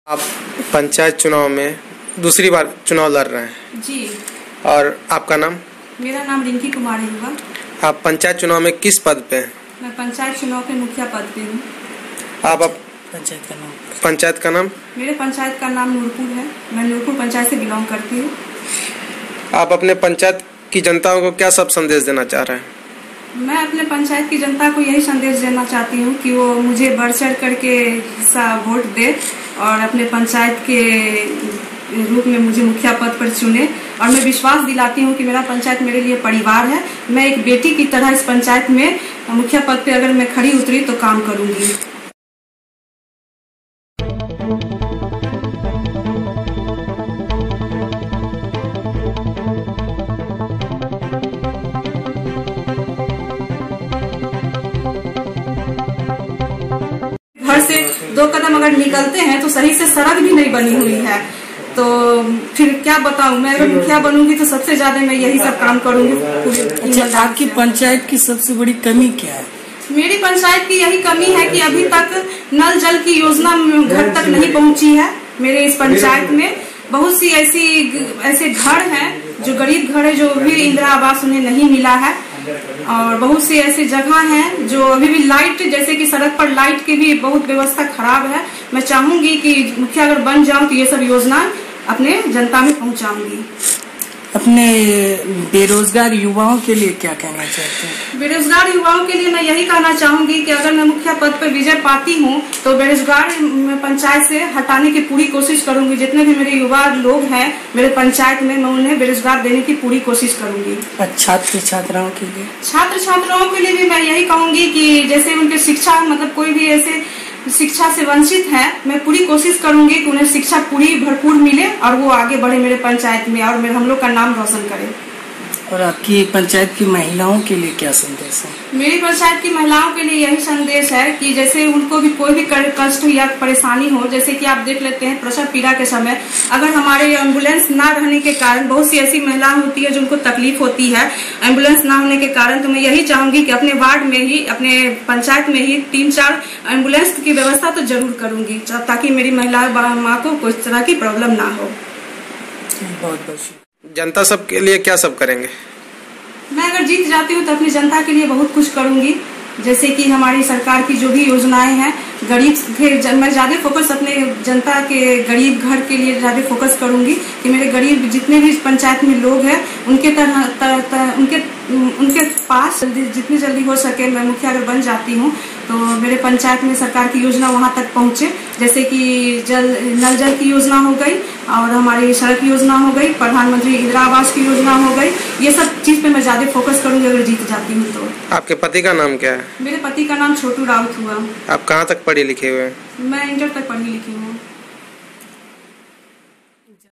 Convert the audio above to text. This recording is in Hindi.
आप पंचायत चुनाव में दूसरी बार चुनाव लड़ रहे हैं जी। और आपका नाम? मेरा नाम रिंकी कुमारी हुआ। आप पंचायत चुनाव में किस पद पे हैं? मैं पंचायत चुनाव के मुखिया पद पे हूँ। आप पंचायत का नाम? मेरे पंचायत का नाम नूरपुर है। मैं नूरपुर पंचायत से बिलोंग करती हूँ। आप अपने पंचायत की जनताओं को क्या सब संदेश देना चाह रहे हैं? मैं अपने पंचायत की जनता को यही संदेश देना चाहती हूँ कि वो मुझे बढ़ चढ़ करके हिस्सा वोट दे और अपने पंचायत के रूप में मुझे मुखिया पद पर चुने। और मैं विश्वास दिलाती हूँ कि मेरा पंचायत मेरे लिए परिवार है। मैं एक बेटी की तरह इस पंचायत में मुखिया पद पे अगर मैं खड़ी उतरी तो काम करूँगी। घर से 2 कदम अगर निकलते हैं तो सही से सड़क भी नहीं बनी हुई है, तो फिर क्या बताऊं। मैं अगर मुखिया बनूंगी तो सबसे ज्यादा मैं यही सब काम करूंगी। अच्छा, आपकी पंचायत की सबसे बड़ी कमी क्या है? मेरी पंचायत की यही कमी है कि अभी तक नल जल की योजना घर तक नहीं पहुंची है। मेरे इस पंचायत में बहुत सी ऐसे घर हैं जो गरीब घर है, जो भी इंदिरा आवास उन्हें नहीं मिला है। और बहुत सी ऐसी जगह हैं जो अभी भी लाइट, जैसे कि सड़क पर लाइट की भी बहुत व्यवस्था खराब है। मैं चाहूंगी कि मुखिया अगर बन जाऊं तो ये सब योजना अपने जनता में पहुंचाऊंगी। अपने बेरोजगार युवाओं के लिए क्या कहना चाहते हैं? बेरोजगार युवाओं के लिए मैं यही कहना चाहूंगी कि अगर मैं मुखिया पद पर विजय पाती हूं तो बेरोजगार पंचायत से हटाने की पूरी कोशिश करूंगी। जितने भी मेरे युवा लोग हैं मेरे पंचायत में, मैं उन्हें बेरोजगार देने की पूरी कोशिश करूंगी। छात्र छात्राओं के लिए? छात्र छात्राओं के लिए भी मैं यही कहूंगी कि जैसे उनके शिक्षा, मतलब कोई भी ऐसे शिक्षा से वंचित है, मैं पूरी कोशिश करूंगी कि उन्हें शिक्षा पूरी भरपूर मिले और वो आगे बढ़े मेरे पंचायत में और हम लोग का नाम रोशन करे। और आपकी पंचायत की महिलाओं के लिए क्या संदेश है? मेरी पंचायत की महिलाओं के लिए यही संदेश है कि जैसे उनको भी कोई भी कष्ट या परेशानी हो, जैसे कि आप देख लेते हैं प्रसव पीड़ा के समय अगर हमारे एम्बुलेंस ना रहने के कारण बहुत सी ऐसी महिलाएं होती है जो उनको तकलीफ होती है एम्बुलेंस ना होने के कारण, तो मैं यही चाहूंगी कि अपने वार्ड में ही, अपने पंचायत में ही 3-4 एम्बुलेंस की व्यवस्था तो जरूर करूंगी, ताकि मेरी महिला माँ को कोई तरह की प्रॉब्लम ना हो। बहुत बहुत जनता सब के लिए क्या सब करेंगे? मैं अगर जीत जाती हूँ तो अपनी जनता के लिए बहुत कुछ करूंगी। जैसे कि हमारी सरकार की जो भी योजनाएं हैं, गरीब के मैं ज्यादा फोकस अपने जनता के गरीब घर के लिए ज्यादा फोकस करूंगी कि मेरे गरीब जितने भी पंचायत में लोग हैं उनके उनके पास जितनी जल्दी हो सके मैं मुखिया अगर बन जाती हूँ तो मेरे पंचायत में सरकार की योजना वहाँ तक पहुँचे। जैसे कि नल जल की योजना हो गई और हमारी सड़क योजना हो गई, प्रधानमंत्री इंदिरा आवास की योजना हो गई, ये सब चीज पे मैं ज्यादा फोकस करूंगी अगर जीत जाती हूँ तो। आपके पति का नाम क्या है? मेरे पति का नाम छोटू राउत हुआ। आप कहाँ तक पढ़े लिखे हुए हैं? मैं इंटर तक पढ़ी लिखी हूँ।